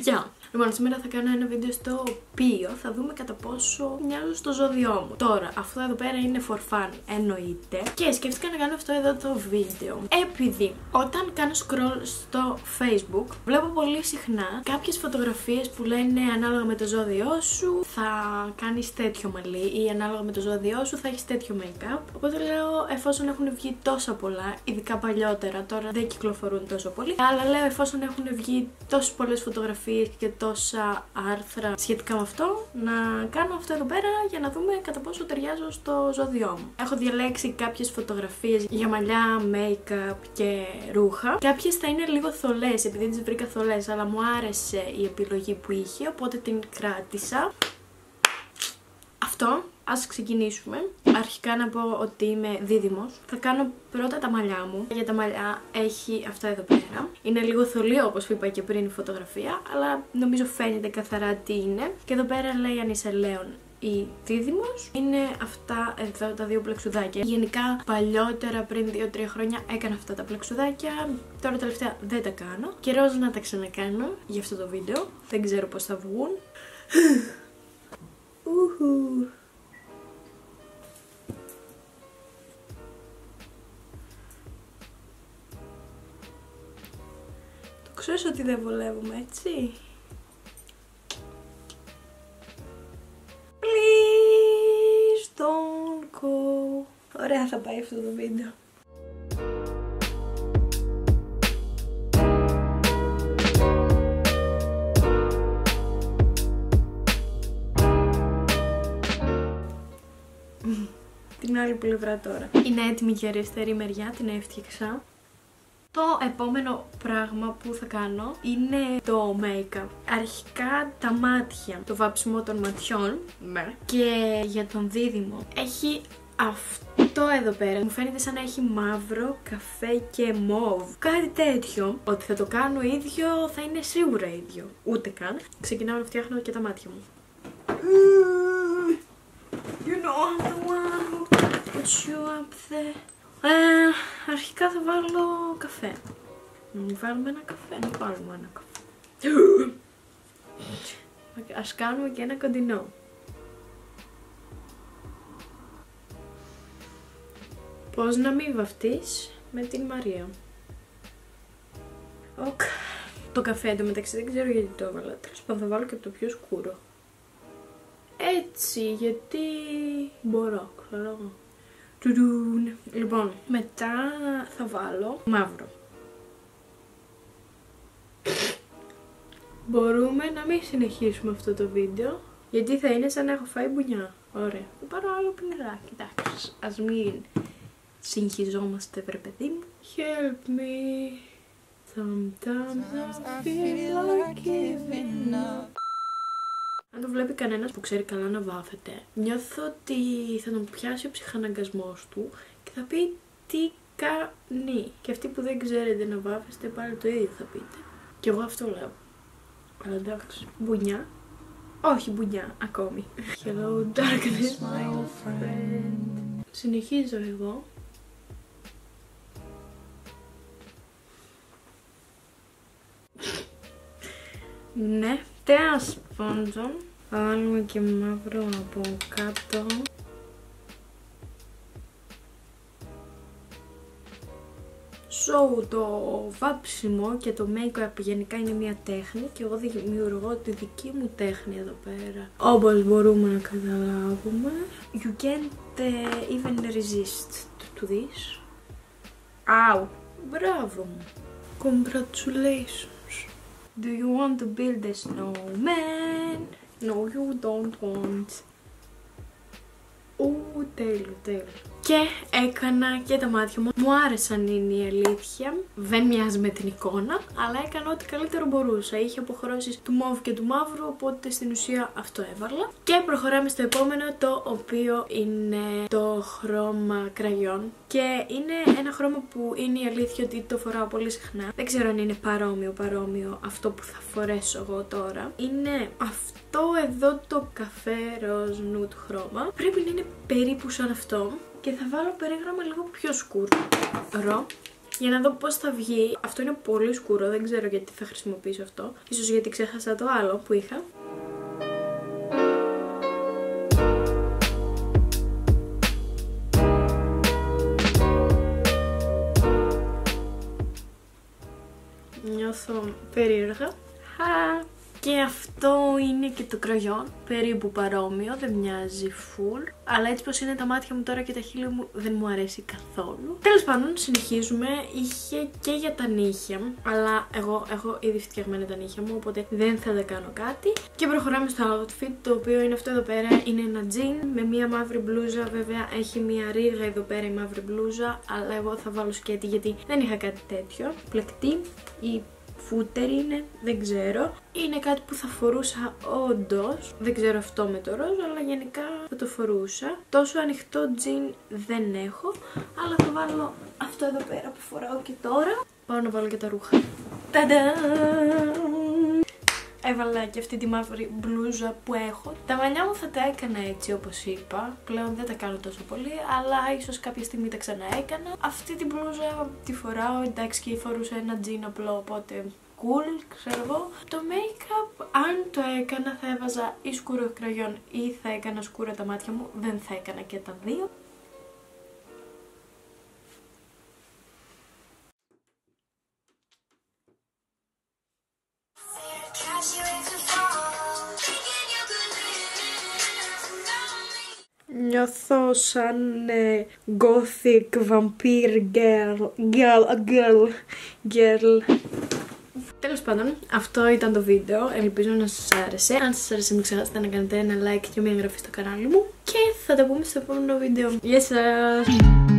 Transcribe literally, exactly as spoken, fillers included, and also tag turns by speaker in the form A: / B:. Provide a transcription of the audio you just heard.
A: Γεια! Λοιπόν, σήμερα θα κάνω ένα βίντεο στο οποίο θα δούμε κατά πόσο μοιάζω στο ζώδιό μου. Τώρα, αυτό εδώ πέρα είναι for fun, εννοείται. Και σκέφτηκα να κάνω αυτό εδώ το βίντεο επειδή όταν κάνω scroll στο Facebook βλέπω πολύ συχνά κάποιες φωτογραφίες που λένε ανάλογα με το ζώδιό σου θα κάνεις τέτοιο μαλλί ή ανάλογα με το ζώδιό σου θα έχεις τέτοιο make-up. Οπότε λέω, εφόσον έχουν βγει τόσα πολλά, ειδικά παλιότερα, τώρα δεν κυκλοφορούν τόσο πολύ, αλλά λέω εφόσον έχουν βγει τόσες πολλές φωτογραφίες και τόσα άρθρα σχετικά με αυτό, να κάνω αυτό εδώ πέρα για να δούμε κατά πόσο ταιριάζω στο ζώδιό μου. Έχω διαλέξει κάποιες φωτογραφίες για μαλλιά, make-up και ρούχα. Κάποιες θα είναι λίγο θολές επειδή τις βρήκα θολές, αλλά μου άρεσε η επιλογή που είχε, οπότε την κράτησα. Αυτό. Ας ξεκινήσουμε. Αρχικά να πω ότι είμαι δίδυμος. Θα κάνω πρώτα τα μαλλιά μου. Για τα μαλλιά έχει αυτά εδώ πέρα. Είναι λίγο θολή όπως είπα και πριν η φωτογραφία, αλλά νομίζω φαίνεται καθαρά τι είναι. Και εδώ πέρα λέει αν είσαι λέον ή δίδυμος. Είναι αυτά εδώ τα δύο πλεξουδάκια. Γενικά παλιότερα πριν δύο τρία χρόνια έκανα αυτά τα πλεξουδάκια. Τώρα τελευταία δεν τα κάνω. Καιρός να τα ξανακάνω για αυτό το βίντεο. Δεν ξέρω πώς θα βγουν. Ουχου. Ξέρεις ότι δεν βολεύουμε, έτσι. Please don't go. Ωραία θα πάει αυτό το βίντεο. Την άλλη πλευρά τώρα. Είναι έτοιμη και η αριστερή μεριά, την έφτιαξα. Το επόμενο πράγμα που θα κάνω είναι το make-up. Αρχικά τα μάτια, το βάψιμο των ματιών. Ναι. Και για τον δίδυμο έχει αυτό εδώ πέρα. Μου φαίνεται σαν να έχει μαύρο, καφέ και μόβ. Κάτι τέτοιο. Ότι θα το κάνω ίδιο θα είναι σίγουρα ίδιο. Ούτε καν. Ξεκινάω να φτιάχνω και τα μάτια μου. You know I'm the one who put you up there. Ε, αρχικά θα βάλω καφέ. Μην βάλουμε ένα καφέ. Μην βάλουμε ένα καφέ. Ας κάνουμε και ένα κοντινό. Πώς να μην βαφτείς με την Μαρία. Οκ. Το καφέ εντωμεταξύ δεν ξέρω γιατί το έβαλα. Τέλος πάντων θα βάλω και το πιο σκούρο. Έτσι, γιατί μπορώ, ξέρω εγώ. Λοιπόν, μετά θα βάλω μαύρο. Μπορούμε να μην συνεχίσουμε αυτό το βίντεο, γιατί θα είναι σαν να έχω φάει μπουνιά. Ωραία. Θα πάρω άλλο πινελάκι, εντάξει. Ας μην συγχυζόμαστε, βρε παιδί μου. Help me. Sometimes I feel like giving up. Αν το βλέπει κανένας που ξέρει καλά να βάφεται, νιώθω ότι θα τον πιάσει ο ψυχαναγκασμός του και θα πει τι κάνει. Και αυτοί που δεν ξέρετε να βάφεστε πάλι το ίδιο θα πείτε. Και εγώ αυτό λέω. Αλλά εντάξει. Μπουνιά. Όχι μπουνιά ακόμη. Hello darkness my old friend. Συνεχίζω εγώ. Ναι. Τέα σπόντζο. Θα βάλουμε και μαύρο από κάτω. So, το βάψιμο και το make-up γενικά είναι μια τέχνη και εγώ δημιουργώ τη δική μου τέχνη εδώ πέρα. Όπως μπορούμε να καταλάβουμε. You can't uh, even resist to this. Αου! Μπράβο μου! Congratulations! Do you want to build a snowman? No, you don't want. Ου, τέλειο, τέλειο. Και έκανα και τα μάτια μου. Μου άρεσαν είναι η αλήθεια. Δεν μοιάζει με την εικόνα, αλλά έκανα ό,τι καλύτερο μπορούσα. Είχε αποχρώσεις του μόβ και του μαύρου, οπότε στην ουσία αυτό έβαλα. Και προχωράμε στο επόμενο, το οποίο είναι το χρώμα κραγιόν. Και είναι ένα χρώμα που είναι η αλήθεια ότι το φοράω πολύ συχνά. Δεν ξέρω αν είναι παρόμοιο, παρόμοιο αυτό που θα φορέσω εγώ τώρα. Είναι αυτό εδώ το καφέ ροζ νούτ χρώμα. Πρέπει να είναι περίπου σαν αυτό. Και θα βάλω περίγραμμα λίγο πιο σκούρο. για να δω πώς θα βγει. Αυτό είναι πολύ σκούρο, δεν ξέρω γιατί θα χρησιμοποιήσω αυτό. Ίσως γιατί ξέχασα το άλλο που είχα. Νιώθω περίεργα. Χα. Και αυτό είναι και το κραγιόν, περίπου παρόμοιο, δεν μοιάζει full. Αλλά έτσι πως είναι τα μάτια μου τώρα και τα χείλη μου δεν μου αρέσει καθόλου. Τέλος πάντων, συνεχίζουμε. Είχε και για τα νύχια, αλλά εγώ έχω ήδη φτιαγμένα τα νύχια μου, οπότε δεν θα τα κάνω κάτι. Και προχωράμε στο outfit, το οποίο είναι αυτό εδώ πέρα. Είναι ένα τζιν με μία μαύρη μπλούζα. Βέβαια έχει μία ρίγα εδώ πέρα η μαύρη μπλούζα, αλλά εγώ θα βάλω σκέτη γιατί δεν είχα κάτι τέτοιο. Πλεκτή ή φούτερ είναι, δεν ξέρω. Είναι κάτι που θα φορούσα όντως. Δεν ξέρω αυτό με το ροζ, αλλά γενικά θα το φορούσα. Τόσο ανοιχτό τζιν δεν έχω, αλλά θα βάλω αυτό εδώ πέρα που φοράω και τώρα. Πάω να βάλω και τα ρούχα. Ταντά! Έβαλα και αυτή τη μαύρη μπλούζα που έχω. Τα μαλλιά μου θα τα έκανα έτσι όπως είπα. Πλέον δεν τα κάνω τόσο πολύ, αλλά ίσως κάποια στιγμή τα ξαναέκανα. Αυτή τη μπλούζα τη φοράω, εντάξει, και φορούσα ένα τζιν απλό, οπότε cool, ξέρω εγώ. Το make-up, αν το έκανα θα έβαζα ή σκούρο κραγιόν ή θα έκανα σκούρα τα μάτια μου. Δεν θα έκανα και τα δύο. Νιώθω σαν ε, gothic vampire girl, girl, girl, girl. Τέλος πάντων, αυτό ήταν το βίντεο, ελπίζω να σας άρεσε. Αν σας άρεσε μην ξεχάσετε να κάνετε ένα like και μια εγγραφή στο κανάλι μου. Και θα τα πούμε στο επόμενο βίντεο. Γεια σας!